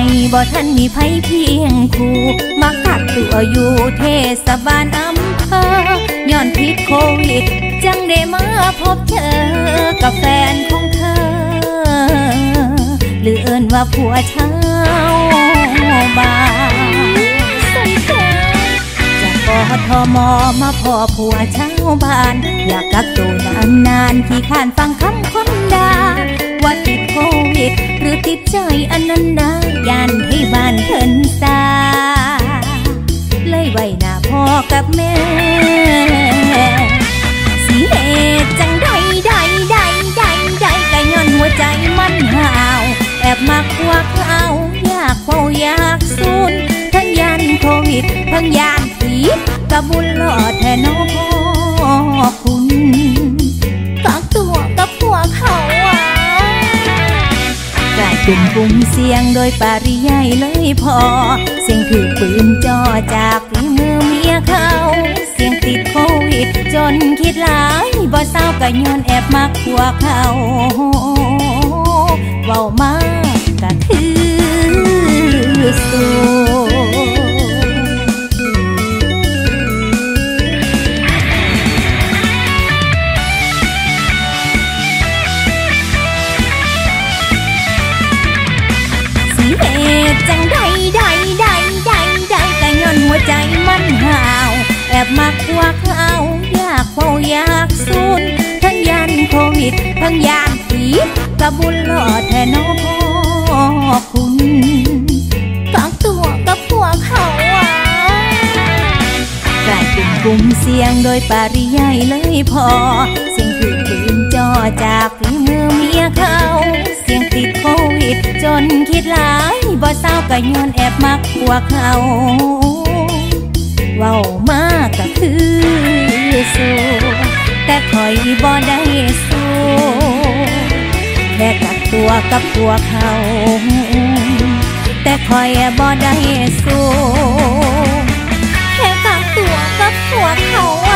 บ่ทันมีไผเพียงคู่มากักตัวอยู่เทศบาลอำเภอย้อนพิษโควิดจังได้มาพบเธอกับแฟนของเธอหรือเอิ้นว่าผัวชาวบ้านจากกทมมาพอผัวชาวบ้านอยากกักตัวนานๆที่ข้านฟังคำคนด่าว่าติดโควิดหรือติดใจอันนั้นนะยานให้บ้านเพิ่นซาเลยไว้หน้าพ่อกับแม่สิเหตุจังใดก็ย้อนหัวใจมันห่าวแอบมักพวกเขาอยากเฝ้าอยากสูนทั้งยานโควิดทั้งยานผีกะบุญหล่อแทนน้องพ่อคุณกักตัวกับพวกเขากลายเป็นกลุ่มเสียงโดยปริยายเลยพอเสียงถือปืนจ่อจากฝีมือเมียเขาเสียงติดโควิดจนคิดหลายบ่เศร้าก็ย้อนแอบมักพวกเขาเว้ามากก็คือสู้จังใดก็ย้อนหัวใจมันห่าวแอบมักพวกเขาอยากเฝ้าอยากสูนทั้งยานโควิดทั้งยานผีกะบุญหล่อแทนน้องพ่อคุณกักตัวกับพวกเขากลายเป็นกลุ่มเสียงโดยปริยายเลยพอเสียงถือปืนจ่อจากฝีมือเมียเขาเสียงติดโควิดจนคิดหลายบ่เศร้าก็ย้อนแอบมักพวกเขาเว้ามากก็คือสู้แต่คอยบ่ได้สู้แค่กักตัวกับพวกเขาแต่คอยบ่ได้สู้แค่กักตัวกับพวกเขา